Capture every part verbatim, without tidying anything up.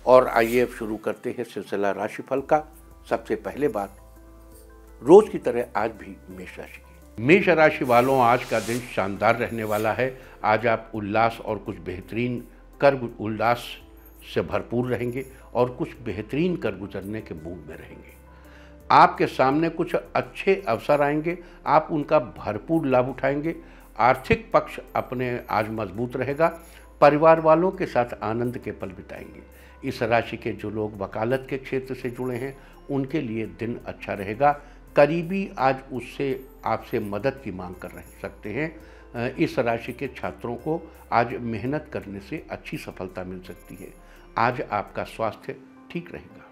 और आइए अब शुरू करते हैं सिलसिला राशिफल का। सबसे पहले बात रोज की तरह आज भी मेष राशि की। मेष राशि वालों, आज का दिन शानदार रहने वाला है। आज आप उल्लास और कुछ बेहतरीन कर उल्लास से भरपूर रहेंगे और कुछ बेहतरीन कर गुजरने के मूड में रहेंगे। आपके सामने कुछ अच्छे अवसर आएंगे, आप उनका भरपूर लाभ उठाएंगे। आर्थिक पक्ष अपने आज मजबूत रहेगा। परिवार वालों के साथ आनंद के पल बिताएंगे। इस राशि के जो लोग वकालत के क्षेत्र से जुड़े हैं उनके लिए दिन अच्छा रहेगा। करीबी आज उससे आपसे मदद की मांग कर रह सकते हैं। इस राशि के छात्रों को आज मेहनत करने से अच्छी सफलता मिल सकती है। आज आपका स्वास्थ्य ठीक रहेगा।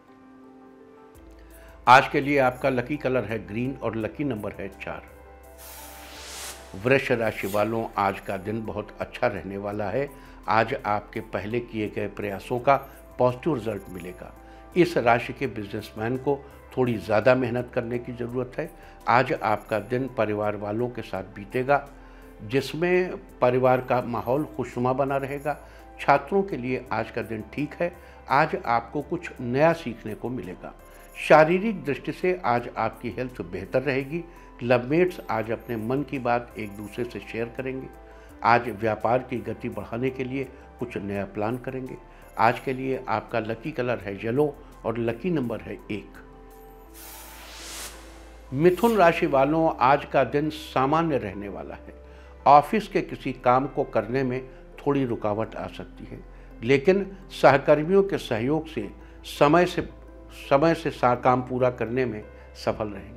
आज के लिए आपका लकी कलर है ग्रीन और लकी नंबर है चार। वृष राशि वालों, आज का दिन बहुत अच्छा रहने वाला है। आज आपके पहले किए गए प्रयासों का पॉजिटिव रिजल्ट मिलेगा। इस राशि के बिजनेसमैन को थोड़ी ज़्यादा मेहनत करने की ज़रूरत है। आज आपका दिन परिवार वालों के साथ बीतेगा, जिसमें परिवार का माहौल खुशनुमा बना रहेगा। छात्रों के लिए आज का दिन ठीक है। आज आपको कुछ नया सीखने को मिलेगा। शारीरिक दृष्टि से आज आपकी हेल्थ बेहतर रहेगी। लवमेट्स आज अपने मन की बात एक दूसरे से शेयर करेंगे। आज व्यापार की गति बढ़ाने के लिए कुछ नया प्लान करेंगे। आज के लिए आपका लकी कलर है येलो और लकी नंबर है एक। मिथुन राशि वालों, आज का दिन सामान्य रहने वाला है। ऑफिस के किसी काम को करने में थोड़ी रुकावट आ सकती है, लेकिन सहकर्मियों के सहयोग से समय से समय से सा काम पूरा करने में सफल रहेंगे।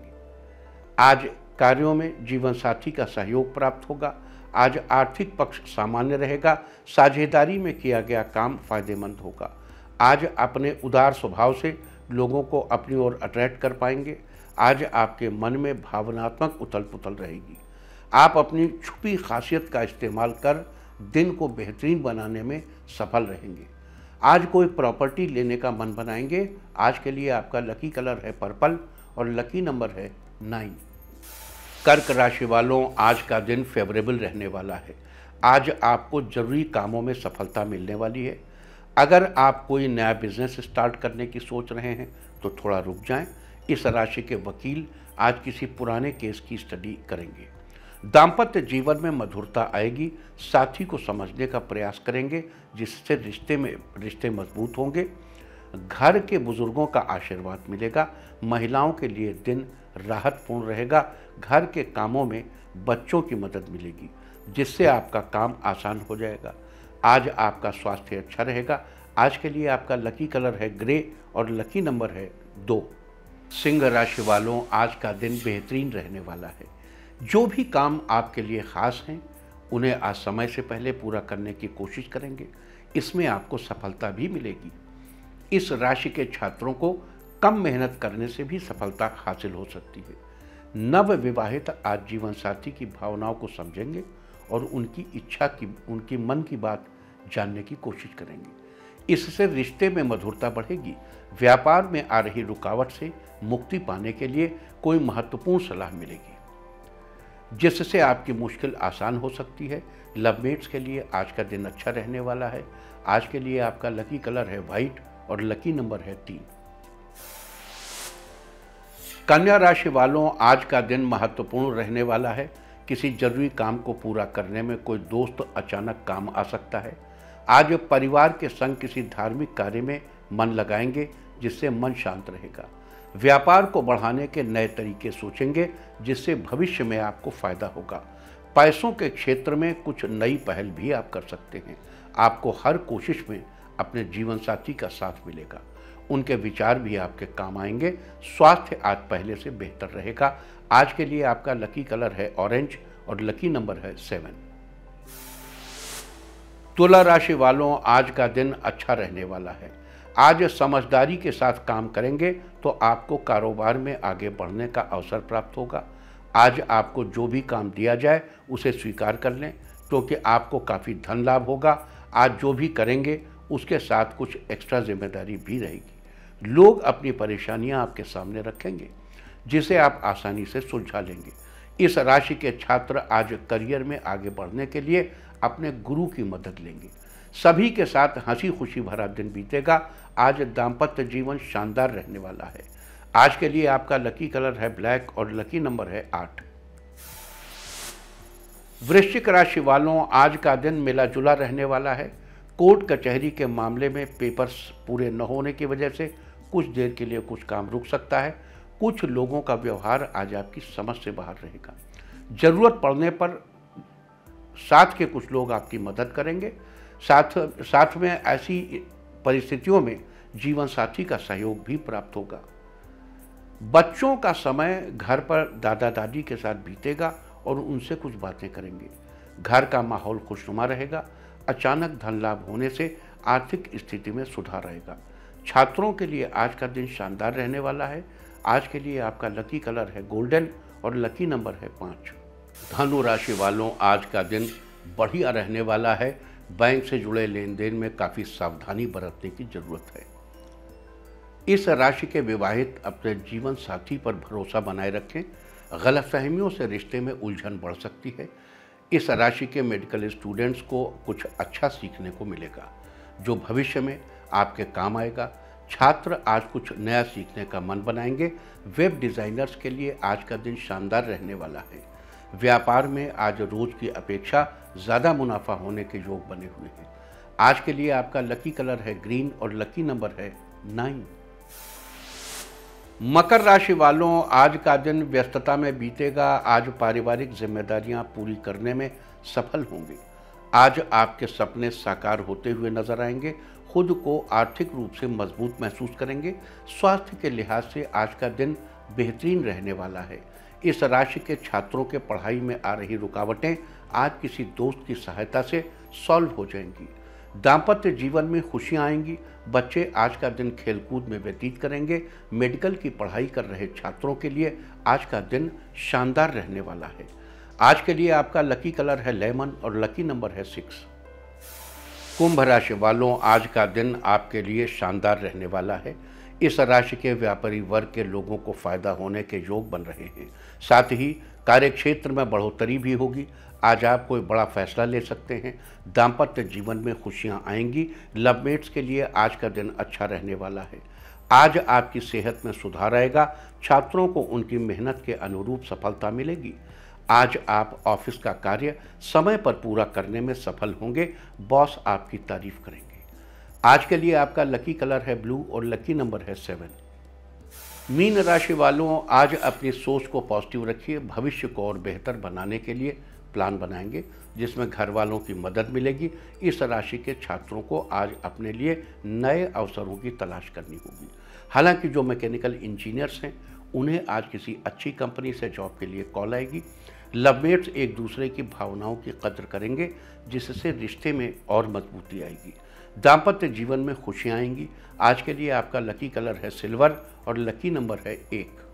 आज कार्यों में जीवन साथी का सहयोग प्राप्त होगा। आज आर्थिक पक्ष सामान्य रहेगा। साझेदारी में किया गया काम फायदेमंद होगा। आज अपने उदार स्वभाव से लोगों को अपनी ओर अट्रैक्ट कर पाएंगे। आज आपके मन में भावनात्मक उथल पुथल रहेगी। आप अपनी छुपी खासियत का इस्तेमाल कर दिन को बेहतरीन बनाने में सफल रहेंगे। आज कोई प्रॉपर्टी लेने का मन बनाएंगे। आज के लिए आपका लकी कलर है पर्पल और लकी नंबर है नाइन। कर्क राशि वालों, आज का दिन फेवरेबल रहने वाला है। आज आपको जरूरी कामों में सफलता मिलने वाली है। अगर आप कोई नया बिजनेस स्टार्ट करने की सोच रहे हैं तो थोड़ा रुक जाएं। इस राशि के वकील आज किसी पुराने केस की स्टडी करेंगे। दाम्पत्य जीवन में मधुरता आएगी। साथी को समझने का प्रयास करेंगे, जिससे रिश्ते में रिश्ते मजबूत होंगे। घर के बुजुर्गों का आशीर्वाद मिलेगा। महिलाओं के लिए दिन राहतपूर्ण रहेगा। घर के कामों में बच्चों की मदद मिलेगी, जिससे आपका काम आसान हो जाएगा। आज आपका स्वास्थ्य अच्छा रहेगा। आज के लिए आपका लकी कलर है ग्रे और लकी नंबर है दो। सिंह राशि वालों, आज का दिन बेहतरीन रहने वाला है। जो भी काम आपके लिए खास हैं उन्हें आज समय से पहले पूरा करने की कोशिश करेंगे। इसमें आपको सफलता भी मिलेगी। इस राशि के छात्रों को कम मेहनत करने से भी सफलता हासिल हो सकती है। नव विवाहित आज जीवन साथी की भावनाओं को समझेंगे और उनकी इच्छा की उनकी मन की बात जानने की कोशिश करेंगे। इससे रिश्ते में मधुरता बढ़ेगी। व्यापार में आ रही रुकावट से मुक्ति पाने के लिए कोई महत्वपूर्ण सलाह मिलेगी, जिससे आपकी मुश्किल आसान हो सकती है। लवमेट्स के लिए आज का दिन अच्छा रहने वाला है। आज के लिए आपका लकी कलर है वाइट और लकी नंबर है तीन। कन्या राशि वालों, आज का दिन महत्वपूर्ण रहने वाला है। किसी जरूरी काम को पूरा करने में कोई दोस्त अचानक काम आ सकता है। आज परिवार के संग किसी धार्मिक कार्य में मन लगाएंगे, जिससे मन शांत रहेगा। व्यापार को बढ़ाने के नए तरीके सोचेंगे, जिससे भविष्य में आपको फायदा होगा। पैसों के क्षेत्र में कुछ नई पहल भी आप कर सकते हैं। आपको हर कोशिश में अपने जीवन साथी का साथ मिलेगा। उनके विचार भी आपके काम आएंगे। स्वास्थ्य आज पहले से बेहतर रहेगा। आज के लिए आपका लकी कलर है ऑरेंज और लकी नंबर है सेवन। तुला राशि वालों, आज का दिन अच्छा रहने वाला है। आज समझदारी के साथ काम करेंगे तो आपको कारोबार में आगे बढ़ने का अवसर प्राप्त होगा। आज आपको जो भी काम दिया जाए उसे स्वीकार कर लें, क्योंकि आपको काफ़ी धन लाभ होगा। आज जो भी करेंगे उसके साथ कुछ एक्स्ट्रा जिम्मेदारी भी रहेगी। लोग अपनी परेशानियां आपके सामने रखेंगे, जिसे आप आसानी से सुलझा लेंगे। इस राशि के छात्र आज करियर में आगे बढ़ने के लिए अपने गुरु की मदद लेंगे। सभी के साथ हंसी खुशी भरा दिन बीतेगा। आज दाम्पत्य जीवन शानदार रहने वाला है। आज के लिए आपका लकी कलर है ब्लैक और लकी नंबर है आठ। वृश्चिक राशि वालों, आज का दिन मिला जुला रहने वाला है। कोर्ट कचहरी के मामले में पेपर्स पूरे न होने की वजह से कुछ देर के लिए कुछ काम रुक सकता है। कुछ लोगों का व्यवहार आज आपकी समझ से बाहर रहेगा। जरूरत पड़ने पर साथ के कुछ लोग आपकी मदद करेंगे। साथ साथ में ऐसी परिस्थितियों में जीवन साथी का सहयोग भी प्राप्त होगा। बच्चों का समय घर पर दादा दादी के साथ बीतेगा और उनसे कुछ बातें करेंगे। घर का माहौल खुशनुमा रहेगा। अचानक धन लाभ होने से आर्थिक स्थिति में सुधार आएगा। छात्रों के लिए आज का दिन शानदार रहने वाला है। आज के लिए आपका लकी कलर है गोल्डन और लकी नंबर है पाँच। धनु राशि वालों, आज का दिन बढ़िया रहने वाला है। बैंक से जुड़े लेन देन में काफ़ी सावधानी बरतने की जरूरत है। इस राशि के विवाहित अपने जीवन साथी पर भरोसा बनाए रखें। गलतफहमियों से रिश्ते में उलझन बढ़ सकती है। इस राशि के मेडिकल स्टूडेंट्स को कुछ अच्छा सीखने को मिलेगा जो भविष्य में आपके काम आएगा। छात्र आज कुछ नया सीखने का मन बनाएंगे। वेब डिज़ाइनर्स के लिए आज का दिन शानदार रहने वाला है। व्यापार में आज रोज की अपेक्षा ज़्यादा मुनाफा होने के योग बने हुए हैं। आज के लिए आपका लकी कलर है ग्रीन और लकी नंबर है नाइन। मकर राशि वालों, आज का दिन व्यस्तता में बीतेगा। आज पारिवारिक जिम्मेदारियां पूरी करने में सफल होंगे। आज आपके सपने साकार होते हुए नजर आएंगे। खुद को आर्थिक रूप से मजबूत महसूस करेंगे। स्वास्थ्य के लिहाज से आज का दिन बेहतरीन रहने वाला है। इस राशि के छात्रों के पढ़ाई में आ रही रुकावटें आज किसी दोस्त की सहायता से सॉल्व हो जाएंगी। दाम्पत्य जीवन में खुशियां आएंगी। बच्चे आज का दिन खेलकूद में व्यतीत करेंगे। मेडिकल की पढ़ाई कर रहे छात्रों के लिए आज का दिन शानदार रहने वाला है। आज के लिए आपका लकी कलर है लेमन और लकी नंबर है सिक्स। कुंभ राशि वालों, आज का दिन आपके लिए शानदार रहने वाला है। इस राशि के व्यापारी वर्ग के लोगों को फायदा होने के योग बन रहे हैं। साथ ही कार्यक्षेत्र में बढ़ोतरी भी होगी। आज आप कोई बड़ा फैसला ले सकते हैं। दाम्पत्य जीवन में खुशियां आएंगी। लवमेट्स के लिए आज का दिन अच्छा रहने वाला है। आज आपकी सेहत में सुधार आएगा। छात्रों को उनकी मेहनत के अनुरूप सफलता मिलेगी। आज आप ऑफिस का कार्य समय पर पूरा करने में सफल होंगे। बॉस आपकी तारीफ करेंगे। आज के लिए आपका लकी कलर है ब्लू और लकी नंबर है सेवन। मीन राशि वालों, आज अपनी सोच को पॉजिटिव रखिए। भविष्य को और बेहतर बनाने के लिए प्लान बनाएंगे जिसमें घर वालों की मदद मिलेगी। इस राशि के छात्रों को आज अपने लिए नए अवसरों की तलाश करनी होगी। हालांकि जो मैकेनिकल इंजीनियर्स हैं उन्हें आज किसी अच्छी कंपनी से जॉब के लिए कॉल आएगी। लवमेट्स एक दूसरे की भावनाओं की कद्र करेंगे जिससे रिश्ते में और मजबूती आएगी। दाम्पत्य जीवन में खुशियां आएंगी। आज के लिए आपका लकी कलर है सिल्वर और लकी नंबर है एक।